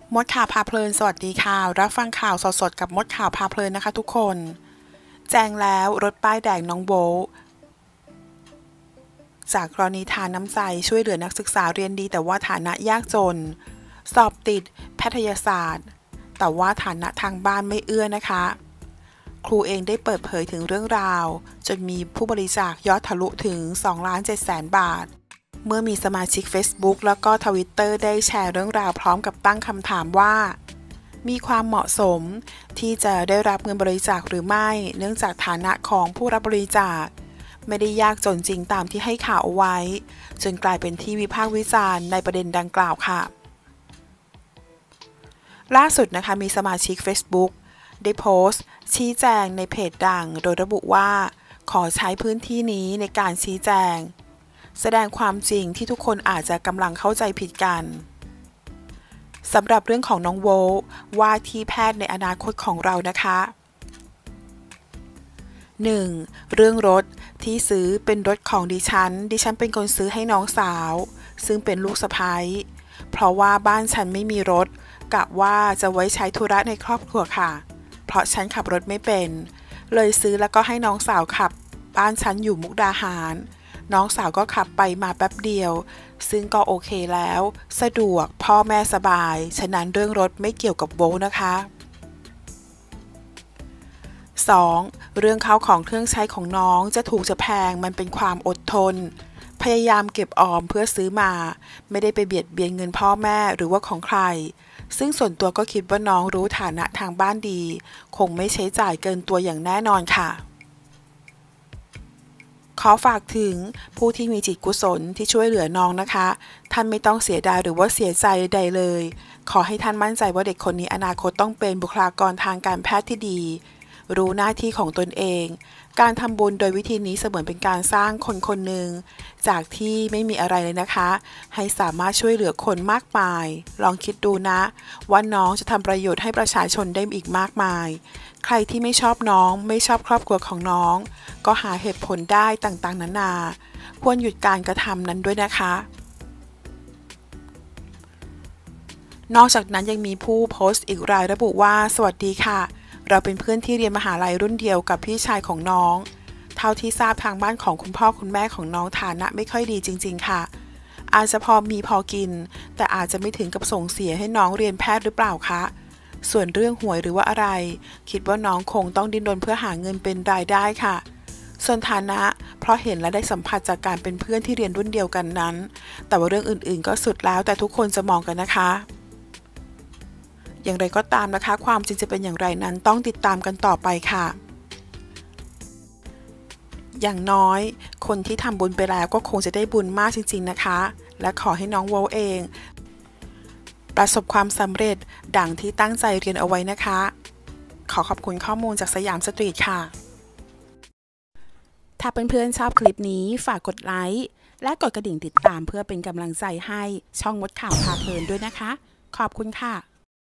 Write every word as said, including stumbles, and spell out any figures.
มดข่าวพาเพลินสวัสดีค่ะรับฟังข่าวสดๆกับมดข่าวพาเพลินนะคะทุกคนแจ้งแล้วรถป้ายแดงน้องโบจากกรณีทานน้ำใจช่วยเหลือนักศึกษาเรียนดีแต่ว่าฐานะยากจนสอบติดแพทยศาสตร์แต่ว่าฐานะทางบ้านไม่เอื้อนะคะครูเองได้เปิดเผยถึงเรื่องราวจนมีผู้บริจาคยอดทะลุถึง สองล้านเจ็ดแสน บาทเมื่อมีสมาชิก Facebook แล้วก็ Twitter ได้แชร์เรื่องราวพร้อมกับตั้งคำถามว่ามีความเหมาะสมที่จะได้รับเงินบริจาคหรือไม่เนื่องจากฐานะของผู้รับบริจาคไม่ได้ยากจนจริงตามที่ให้ข่าวเอาไว้จนกลายเป็นที่วิพากษ์วิจารณ์ในประเด็นดังกล่าวค่ะล่าสุดนะคะมีสมาชิก Facebook ได้โพสต์ชี้แจงในเพจดังโดยระบุว่าขอใช้พื้นที่นี้ในการชี้แจงแสดงความจริงที่ทุกคนอาจจะกำลังเข้าใจผิดกันสำหรับเรื่องของน้องโวว่าที่แพทย์ในอนาคตของเรานะคะ หนึ่ง. เรื่องรถที่ซื้อเป็นรถของดิฉันดิฉันเป็นคนซื้อให้น้องสาวซึ่งเป็นลูกสะใภ้เพราะว่าบ้านฉันไม่มีรถกะว่าจะไว้ใช้ธุระในครอบครัวค่ะเพราะฉันขับรถไม่เป็นเลยซื้อแล้วก็ให้น้องสาวขับบ้านฉันอยู่มุกดาหารน้องสาวก็ขับไปมาแป๊บเดียวซึ่งก็โอเคแล้วสะดวกพ่อแม่สบายฉะนั้นเรื่องรถไม่เกี่ยวกับโบนะคะ สอง. เรื่องข้าวของเครื่องใช้ของน้องจะถูกจะแพงมันเป็นความอดทนพยายามเก็บออมเพื่อซื้อมาไม่ได้ไปเบียดเบียนเงินพ่อแม่หรือว่าของใครซึ่งส่วนตัวก็คิดว่าน้องรู้ฐานะทางบ้านดีคงไม่ใช้จ่ายเกินตัวอย่างแน่นอนค่ะขอฝากถึงผู้ที่มีจิตกุศลที่ช่วยเหลือน้องนะคะท่านไม่ต้องเสียดายหรือว่าเสียใจใดเลยขอให้ท่านมั่นใจว่าเด็กคนนี้อนาคตต้องเป็นบุคลากรทางการแพทย์ที่ดีรู้หน้าที่ของตนเองการทำบุญโดยวิธีนี้เสมือนเป็นการสร้างคนคนหนึ่งจากที่ไม่มีอะไรเลยนะคะให้สามารถช่วยเหลือคนมากมายลองคิดดูนะว่าน้องจะทำประโยชน์ให้ประชาชนได้อีกมากมายใครที่ไม่ชอบน้องไม่ชอบครอบครัวของน้องก็หาเหตุผลได้ต่างๆนานาควรหยุดการกระทำนั้นด้วยนะคะนอกจากนั้นยังมีผู้โพสต์อีกรายระบุว่าสวัสดีค่ะเราเป็นเพื่อนที่เรียนมหาลัยรุ่นเดียวกับพี่ชายของน้องเท่าที่ทราบทางบ้านของคุณพ่อคุณแม่ของน้องฐานะไม่ค่อยดีจริงๆค่ะอาจจะพอมีพอกินแต่อาจจะไม่ถึงกับส่งเสียให้น้องเรียนแพทย์หรือเปล่าคะส่วนเรื่องหวยหรือว่าอะไรคิดว่าน้องคงต้องดิ้นรนเพื่อหาเงินเป็นรายได้ค่ะส่วนฐานะเพราะเห็นและได้สัมผัสจากการเป็นเพื่อนที่เรียนรุ่นเดียวกันนั้นแต่ว่าเรื่องอื่นๆก็สุดแล้วแต่ทุกคนจะมองกันนะคะอย่างไรก็ตามนะคะความจริงจะเป็นอย่างไรนั้นต้องติดตามกันต่อไปค่ะอย่างน้อยคนที่ทำบุญไปแล้วก็คงจะได้บุญมากจริงๆนะคะและขอให้น้องโวเองประสบความสำเร็จดังที่ตั้งใจเรียนเอาไว้นะคะขอขอบคุณข้อมูลจากสยามสตรีทค่ะถ้าเพื่อนๆชอบคลิปนี้ฝากกดไลค์และกดกระดิ่งติดตามเพื่อเป็นกำลังใจให้ช่องมดข่าวพาเพลินด้วยนะคะขอบคุณค่ะ